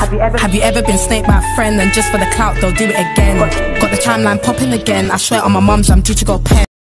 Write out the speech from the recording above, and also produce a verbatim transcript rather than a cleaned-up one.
Have you ever, Have you ever been snaked by a friend and just for the clout they'll do it again? Got the timeline popping again. I swear on my mum's I'm due to go pen.